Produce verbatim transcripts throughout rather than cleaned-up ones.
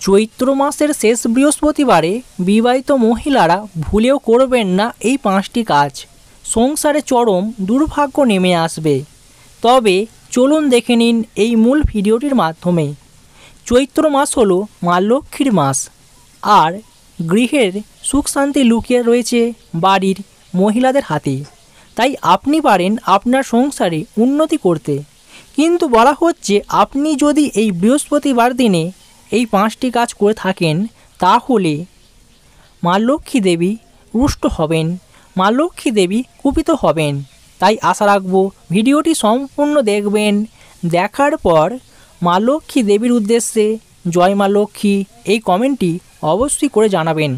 চৈত্র মাসের শেষ বৃহস্পতিবারে বিবাহিত মহিলারা ভুলেও করবেন না এই পাঁচটি কাজ। সংসারে চরম দুর্ভাগ্য নেমে আসবে। তবে চলুন দেখে নিন এই মূল ভিডিওটির মাধ্যমে। চৈত্র মাস হলো মা লক্ষ্মীর মাস, আর গৃহের সুখ শান্তি লুকিয়ে রয়েছে বাড়ির মহিলাদের হাতে। তাই আপনি পারেন আপনার সংসারে উন্নতি করতে। কিন্তু বলা হচ্ছে আপনি যদি এই বৃহস্পতিবার দিনে এই পাঁচটি কাজ করে থাকেন তাহলে মা লক্ষ্মী দেবী রুষ্ট হবেন, মা লক্ষ্মী দেবী কুপিত হবেন। তাই আশা রাখবো ভিডিওটি সম্পূর্ণ দেখবেন। দেখার পর মা লক্ষ্মী দেবীর উদ্দেশ্যে জয় মা লক্ষ্মী এই কমেন্টটি অবশ্যই করে জানাবেন।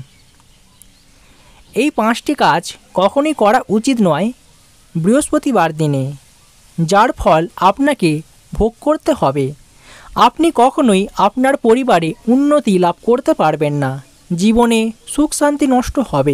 এই পাঁচটি কাজ কখনই করা উচিত নয় বৃহস্পতিবার দিনে, যার ফল আপনাকে ভোগ করতে হবে। আপনি কখনোই আপনার পরিবারে উন্নতি লাভ করতে পারবেন না, জীবনে সুখ শান্তি নষ্ট হবে।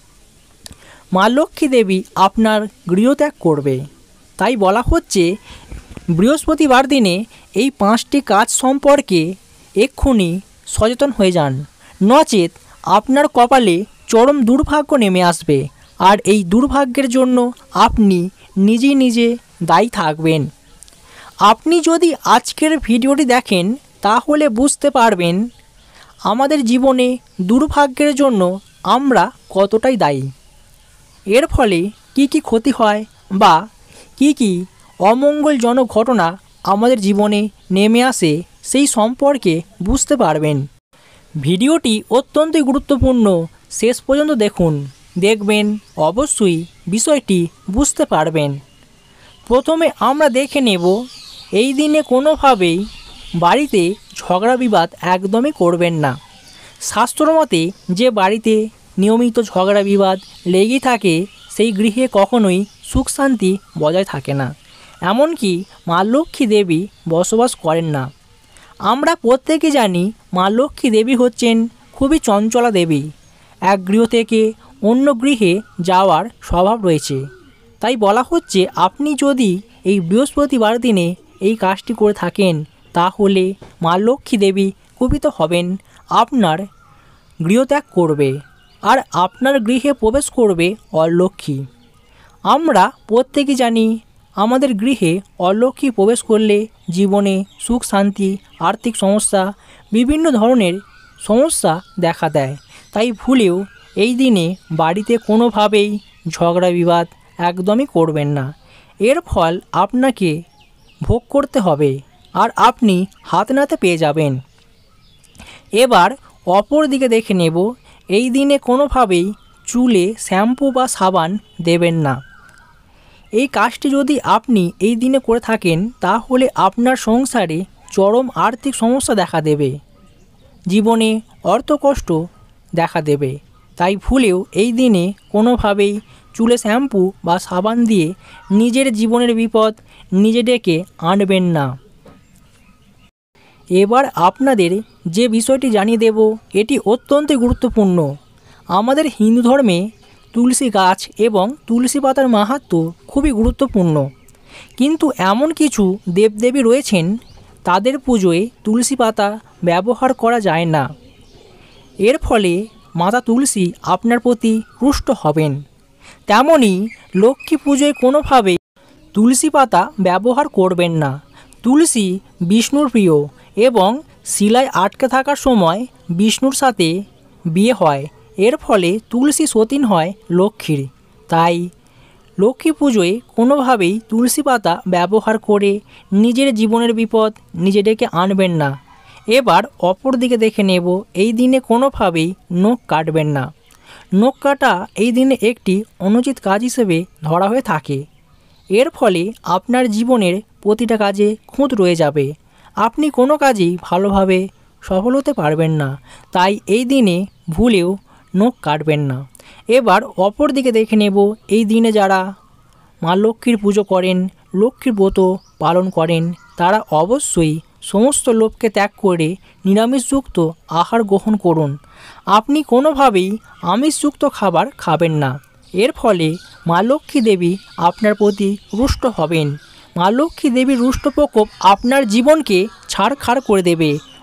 মা লক্ষ্মী দেবী আপনার গৃহত্যাগ করবে। তাই বলা হচ্ছে বৃহস্পতিবার দিনে এই পাঁচটি কাজ সম্পর্কে এক্ষুনি সচেতন হয়ে যান, নচেত আপনার কপালে চরম দুর্ভাগ্য নেমে আসবে। আর এই দুর্ভাগ্যের জন্য আপনি নিজে নিজে দায়ী থাকবেন। আপনি যদি আজকের ভিডিওটি দেখেন তাহলে বুঝতে পারবেন আমাদের জীবনে দুর্ভাগ্যের জন্য আমরা কতটাই দায়ী। এর ফলে কি কি ক্ষতি হয় বা কি কি অমঙ্গলজনক ঘটনা আমাদের জীবনে নেমে আসে সেই সম্পর্কে বুঝতে পারবেন। ভিডিওটি অত্যন্তই গুরুত্বপূর্ণ, শেষ পর্যন্ত দেখুন, দেখবেন অবশ্যই বিষয়টি বুঝতে পারবেন। প্রথমে আমরা দেখে নেব এই দিনে কোনোভাবেই বাড়িতে ঝগড়া বিবাদ একদমই করবেন না। শাস্ত্রমতে যে বাড়িতে নিয়মিত ঝগড়া বিবাদ লেগেই থাকে সেই গৃহে কখনোই সুখ শান্তি বজায় থাকে না, এমনকি মা লক্ষ্মী দেবী বসবাস করেন না। আমরা প্রত্যেকে জানি মা লক্ষ্মী দেবী হচ্ছেন খুবই চঞ্চলা দেবী। এক গৃহ থেকে অন্য গৃহে যাওয়ার স্বভাব রয়েছে। তাই বলা হচ্ছে আপনি যদি এই বৃহস্পতিবার দিনে এই কাজটি করে থাকেন তাহলে মা লক্ষ্মী দেবী কুপিত হবেন, আপনার গৃহত্যাগ করবে আর আপনার গৃহে প্রবেশ করবে অলক্ষ্মী। আমরা প্রত্যেকে জানি আমাদের গৃহে অলক্ষ্মী প্রবেশ করলে জীবনে সুখ শান্তি, আর্থিক সমস্যা, বিভিন্ন ধরনের সমস্যা দেখা দেয়। তাই ভুলেও এই দিনে বাড়িতে কোনোভাবেই ঝগড়া বিবাদ একদমই করবেন না। এর ফল আপনাকে ভোগ করতে হবে আর আপনি হাত নাতে পেয়ে যাবেন। এবার অপর দিকে দেখে নেব এই দিনে কোনোভাবেই চুলে শ্যাম্পু বা সাবান দেবেন না। এই কাজটি যদি আপনি এই দিনে করে থাকেন তাহলে আপনার সংসারে চরম আর্থিক সমস্যা দেখা দেবে, জীবনে অর্থকষ্ট দেখা দেবে। তাই ভুলেও এই দিনে কোনোভাবেই চুলে শ্যাম্পু বা সাবান দিয়ে নিজের জীবনের বিপদ নিজে ডেকে আনবেন না। এবার আপনাদের যে বিষয়টি জানিয়ে দেব এটি অত্যন্ত গুরুত্বপূর্ণ। আমাদের হিন্দু ধর্মে তুলসী গাছ এবং তুলসী পাতার মাহাত্ম্য খুবই গুরুত্বপূর্ণ। কিন্তু এমন কিছু দেবদেবী রয়েছেন তাদের পুজোয় তুলসী পাতা ব্যবহার করা যায় না। এর ফলে মাতা তুলসী আপনার প্রতি রুষ্ট হবেন। তেমনই লক্ষ্মী পুজোয় কোনোভাবে তুলসী পাতা ব্যবহার করবেন না। তুলসী বিষ্ণুর প্রিয় এবং শিলায় আটকে থাকার সময় বিষ্ণুর সাথে বিয়ে হয়। এর ফলে তুলসী সতীন হয় লক্ষ্মীর। তাই লক্ষ্মী পুজোয় কোনোভাবেই তুলসী পাতা ব্যবহার করে নিজের জীবনের বিপদ নিজে ডেকে আনবেন না। এবার অপর দিকে দেখে নেব এই দিনে কোনোভাবেই নখ কাটবেন না। নখ কাটা এই দিনে একটি অনুচিত কাজ হিসেবে ধরা হয়ে থাকে। এর ফলে আপনার জীবনের প্রতিটা কাজে খুঁত রয়ে যাবে, আপনি কোনো কাজেই ভালোভাবে সফল হতে পারবেন না। তাই এই দিনে ভুলেও নখ কাটবেন না। এবার অপর দিকে দেখে নেব এই দিনে যারা মা লক্ষ্মীর পুজো করেন, লক্ষ্মীর ব্রত পালন করেন, তারা অবশ্যই সমস্ত লোভকে ত্যাগ করে নিরামিষযুক্ত আহার গ্রহণ করুন। আপনি কোনোভাবেই আমিষযুক্ত খাবার খাবেন না। এর ফলে মা লক্ষ্মী দেবী আপনার প্রতি রুষ্ট হবেন। মা লক্ষ্মী দেবীর রুষ্ট প্রকোপ আপনার জীবনকে ছাড়খাড় করে দেবে,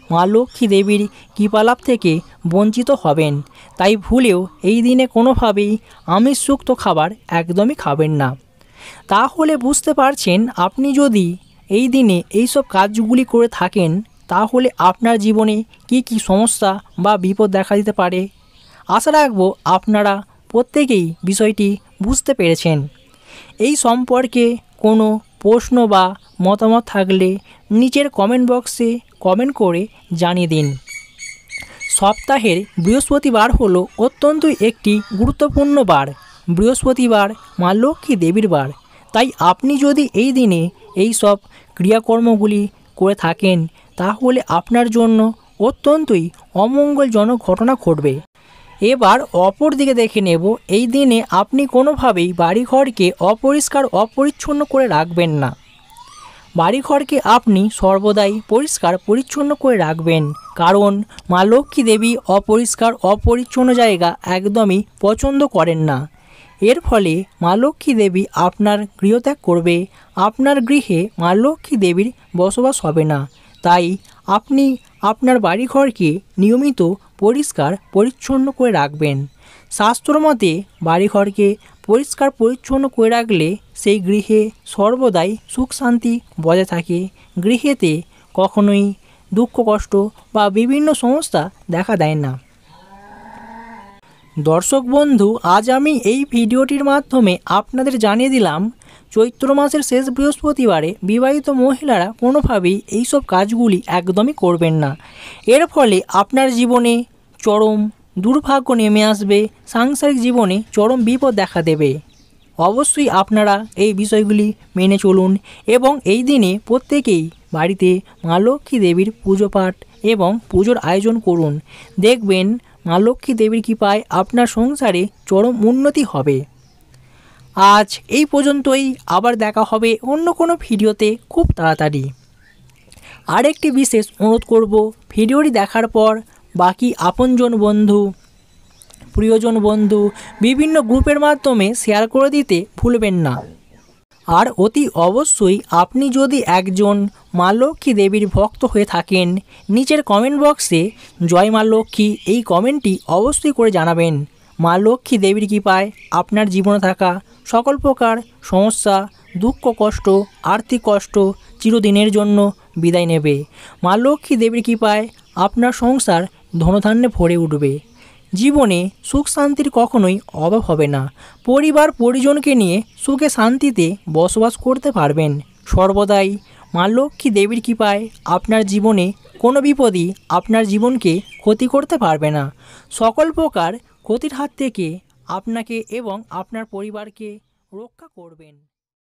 মা লক্ষ্মী দেবীর কৃপালাভ থেকে বঞ্চিত হবেন। তাই ভুলেও এই দিনে কোনোভাবেই আমিষযুক্ত খাবার একদমই খাবেন না। তাহলে বুঝতে পারছেন, আপনি যদি এই দিনে এইসব কাজগুলি করে থাকেন তাহলে আপনার জীবনে কি কি সমস্যা বা বিপদ দেখা দিতে পারে। আশা রাখবো আপনারা প্রত্যেকেই বিষয়টি বুঝতে পেরেছেন। এই সম্পর্কে কোনো প্রশ্ন বা মতামত থাকলে নিচের কমেন্ট বক্সে কমেন্ট করে জানিয়ে দিন। সপ্তাহের বৃহস্পতিবার হলো অত্যন্ত একটি গুরুত্বপূর্ণ বার। বৃহস্পতিবার মা লক্ষ্মী দেবীর বার। তাই আপনি যদি এই দিনে এই সব ক্রিয়াকর্মগুলি করে থাকেন তাহলে আপনার জন্য অত্যন্তই অমঙ্গলজনক ঘটনা ঘটবে। এবার অপর দিকে দেখে নেব, এই দিনে আপনি কোনোভাবেই বাড়িঘরকে অপরিষ্কার অপরিচ্ছন্ন করে রাখবেন না। বাড়িঘরকে আপনি সর্বদাই পরিষ্কার পরিচ্ছন্ন করে রাখবেন, কারণ মা লক্ষ্মী দেবী অপরিষ্কার অপরিচ্ছন্ন জায়গা একদমই পছন্দ করেন না। এর ফলে মা লক্ষ্মী দেবী আপনার গৃহত্যাগ করবে, আপনার গৃহে মা লক্ষ্মী দেবীর বসবাস হবে না। তাই আপনি আপনার বাড়িঘরকে নিয়মিত পরিষ্কার পরিচ্ছন্ন করে রাখবেন। শাস্ত্র মতে বাড়িঘরকে পরিষ্কার পরিচ্ছন্ন করে রাখলে সেই গৃহে সর্বদাই সুখ শান্তি বজায় থাকে। গৃহেতে কখনোই দুঃখ কষ্ট বা বিভিন্ন সমস্যা দেখা দেয় না। দর্শক বন্ধু, আজ আমি এই ভিডিওটির মাধ্যমে আপনাদের জানিয়ে দিলাম, চৈত্র মাসের শেষ বৃহস্পতিবারে বিবাহিত মহিলারা কোনোভাবেই এইসব কাজগুলি একদমই করবেন না। এর ফলে আপনার জীবনে চরম দুর্ভাগ্য নেমে আসবে, সাংসারিক জীবনে চরম বিপদ দেখা দেবে। অবশ্যই আপনারা এই বিষয়গুলি মেনে চলুন এবং এই দিনে প্রত্যেকেই বাড়িতে মা লক্ষ্মী দেবীর পুজো পাঠ এবং পুজোর আয়োজন করুন। দেখবেন মা লক্ষ্মী দেবীর কৃপায় আপনার সংসারে চরম উন্নতি হবে। আজ এই পর্যন্তই, আবার দেখা হবে অন্য কোনো ভিডিওতে খুব তাড়াতাড়ি। আরেকটি বিশেষ অনুরোধ করব, ভিডিওটি দেখার পর বাকি আপনজন বন্ধু প্রিয়জন বন্ধু বিভিন্ন গ্রুপের মাধ্যমে শেয়ার করে দিতে ভুলবেন না। আর অতি অবশ্যই আপনি যদি একজন মা লক্ষ্মী দেবীর ভক্ত হয়ে থাকেন, নিচের কমেন্ট বক্সে জয় মা লক্ষ্মী এই কমেন্টটি অবশ্যই করে জানাবেন। মা লক্ষ্মী দেবীর কৃপায় আপনার জীবনে থাকা সকল প্রকার সমস্যা, দুঃখ কষ্ট, আর্থিক কষ্ট চিরদিনের জন্য বিদায় নেবে। মা লক্ষ্মী দেবীর কৃপায় আপনার সংসার ধনধান্যে ভরে উঠবে। জীবনে সুখ শান্তির কখনোই অভাব হবে না। পরিবার পরিজনকে নিয়ে সুখে শান্তিতে বসবাস করতে পারবেন। সর্বদাই মা লক্ষ্মী দেবীর কৃপায় আপনার জীবনে কোনো বিপদই আপনার জীবনকে ক্ষতি করতে পারবে না। সকল প্রকার ক্ষতির হাত থেকে আপনাকে এবং আপনার পরিবারকে রক্ষা করবেন।